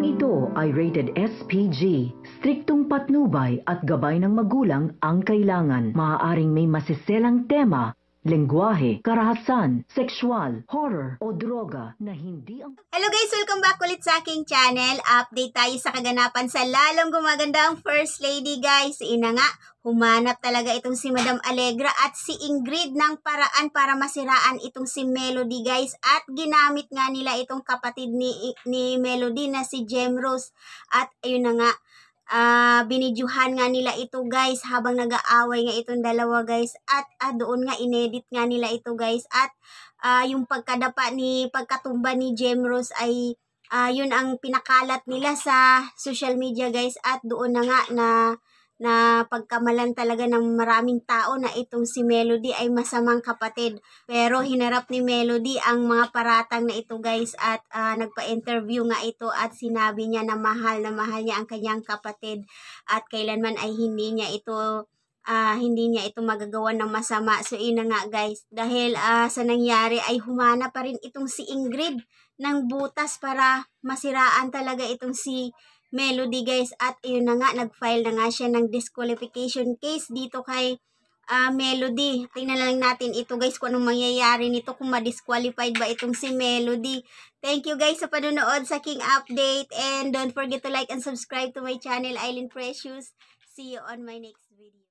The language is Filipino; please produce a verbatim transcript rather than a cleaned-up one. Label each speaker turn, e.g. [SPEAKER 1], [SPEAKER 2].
[SPEAKER 1] Pelikulang ito ay rated S P G. Striktong patnubay at gabay ng magulang ang kailangan. Maaaring may masiselang tema, lengguwahe, karahasan, sexual, horror o droga na hindi ang...
[SPEAKER 2] Hello guys! Welcome back ulit sa aking channel. Update tayo sa kaganapan sa lalong gumagandang First Lady guys. Ina nga, humanap talaga itong si Madam Alegra at si Ingrid ng paraan para masiraan itong si Melody guys. At ginamit nga nila itong kapatid ni, ni Melody na si Gemrose. At ayun na nga, uh, binidyuhan nga nila ito guys habang nag-aaway nga itong dalawa guys. At uh, doon nga inedit nga nila ito guys. At uh, yung pagkadapa ni, pagkatumba ni Gemrose ay uh, yun ang pinakalat nila sa social media guys. At doon na nga na na pagkamalan talaga ng maraming tao na itong si Melody ay masamang kapatid. Pero hinarap ni Melody ang mga paratang na ito guys at uh, nagpa-interview nga ito at sinabi niya na mahal na mahal niya ang kanyang kapatid at kailanman ay hindi niya ito uh, hindi niya ito magagawa ng masama. So ina nga guys, dahil uh, sa nangyari ay humana pa rin itong si Ingrid ng butas para masiraan talaga itong si Melody guys. At yun na nga, nag-file na nga siya ng disqualification case dito kay uh, Melody. Tingnan lang natin ito guys kung anong mangyayari nito, kung ma-disqualified ba itong si Melody. Thank you guys sa panonood sa aking update and don't forget to like and subscribe to my channel, Aileen Precious. See you on my next video.